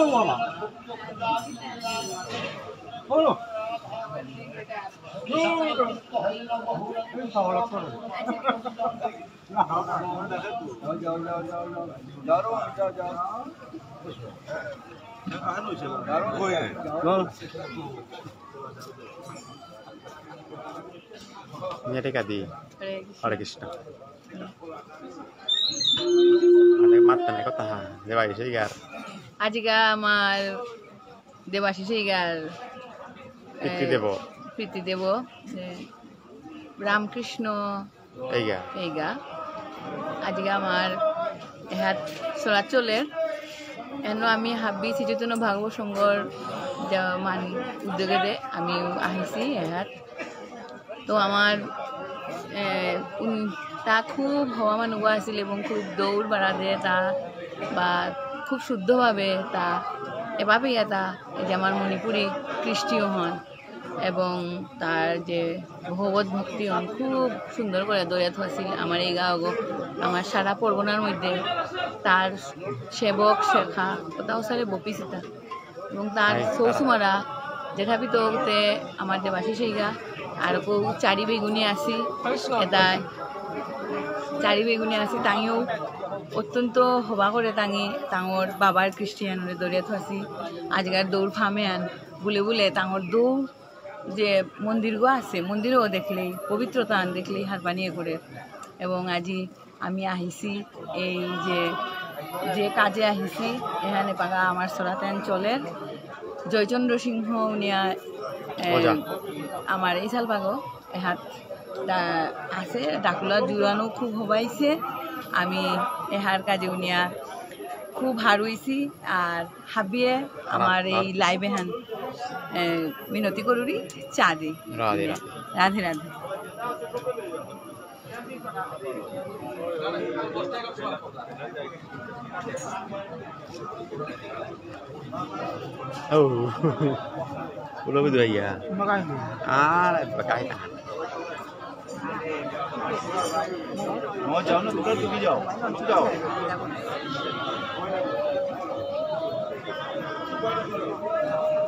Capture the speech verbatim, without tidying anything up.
বাবা বলো Nyeri Hare Krishna. Ada mata nih kota ha, Debashish Iyer. Ajiga আমার Debashish Iyer Priti Devo. Priti Deb Ramakrishna এইগা এইগা আজকে আমার হাত চলাচলের এনো আমি হাবি সিচেতন ভাগবত সংঘর মান উদ্যোগে আমি আহিছি এহাত তো আমার তা খুব হওয়া মানুয়া আছিল এবং খুব দৌড় বাড়াতে তা বা খুব শুদ্ধভাবে তা এভাবে তা এই যে আমার মণিপুরী কৃষ্টিও হন এবং তার যে ভগবত ভক্তি হন খুব সুন্দর করে দৌড়াত হয়েছিল আমার এই গাঁও আমার সারা পরগনার মধ্যে তার সেবক শেখা কোথাও সারে বপিসিতা এবং তার সৌসুমারা যেটা ভিতরতে আমার দেবাশিস এইগা আর কেউ চারি বেগুনি আসি এটা চারি বেগুনি আসি তাইও অত্যন্ত হবা করে তাঙি তাঙর বাবার খ্রিস্টিয়ানরে দৌড়িয়াত আসি আজকার দৌড় ফামে আন বুলে বুলে তাঙর দৌড় যে মন্দিরগো আছে মন্দিরও দেখলেই পবিত্রতা আন দেখলেই হাত বানিয়ে করে এবং আজি আমি আহিছি এই যে যে কাজে আহিছি এখানে পাগা আমার সরাতেন চলের জয়চন্দ্র সিংহ উনিয়া আমার এই সাল পাগো এহাত আছে ডাকুলা জুড়ানো খুব হবাইছে আমি এহার কাজে উনিয়া খুব হারুইছি আর হাবিয়ে আমার এই লাইভে হান মিনতি করুরি চা দি Radhe Radhe Radhe oh ulo berdua ya ah pakai tahan mau jauh na tukar tuh jauh jauh